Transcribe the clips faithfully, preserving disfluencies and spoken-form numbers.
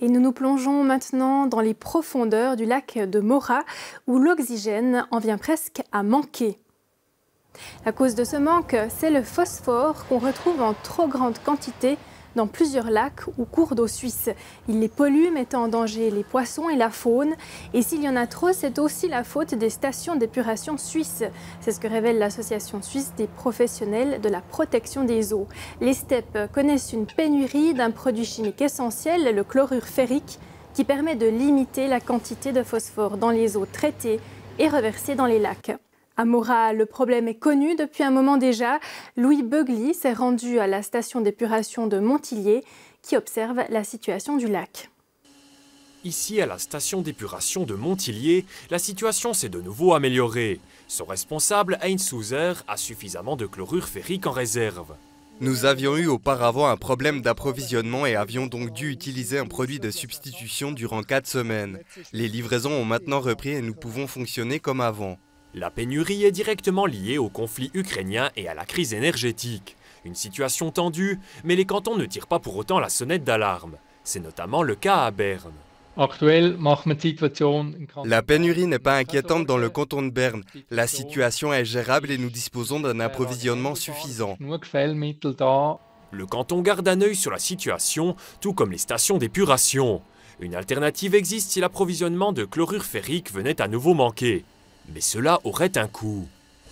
Et nous nous plongeons maintenant dans les profondeurs du lac de Morat, où l'oxygène en vient presque à manquer. La cause de ce manque, c'est le phosphore qu'on retrouve en trop grande quantité dans plusieurs lacs ou cours d'eau suisses. Il les pollue, mettant en danger les poissons et la faune. Et s'il y en a trop, c'est aussi la faute des stations d'épuration suisses. C'est ce que révèle l'Association suisse des professionnels de la protection des eaux. Les steppes connaissent une pénurie d'un produit chimique essentiel, le chlorure ferrique, qui permet de limiter la quantité de phosphore dans les eaux traitées et reversées dans les lacs. À Morat, le problème est connu depuis un moment déjà. Louis Beugly s'est rendu à la station d'épuration de Montillier qui observe la situation du lac. Ici, à la station d'épuration de Montillier, la situation s'est de nouveau améliorée. Son responsable, Heinz Souzer, a suffisamment de chlorure ferrique en réserve. Nous avions eu auparavant un problème d'approvisionnement et avions donc dû utiliser un produit de substitution durant quatre semaines. Les livraisons ont maintenant repris et nous pouvons fonctionner comme avant. La pénurie est directement liée au conflit ukrainien et à la crise énergétique. Une situation tendue, mais les cantons ne tirent pas pour autant la sonnette d'alarme. C'est notamment le cas à Berne. La pénurie n'est pas inquiétante dans le canton de Berne. La situation est gérable et nous disposons d'un approvisionnement suffisant. Le canton garde un œil sur la situation, tout comme les stations d'épuration. Une alternative existe si l'approvisionnement de chlorure ferrique venait à nouveau manquer. Mais cela aurait un coût.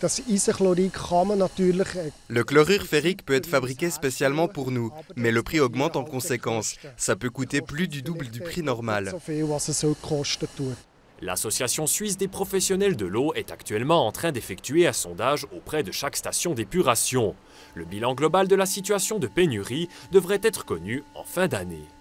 Le chlorure ferrique peut être fabriqué spécialement pour nous, mais le prix augmente en conséquence. Ça peut coûter plus du double du prix normal. L'Association suisse des professionnels de l'eau est actuellement en train d'effectuer un sondage auprès de chaque station d'épuration. Le bilan global de la situation de pénurie devrait être connu en fin d'année.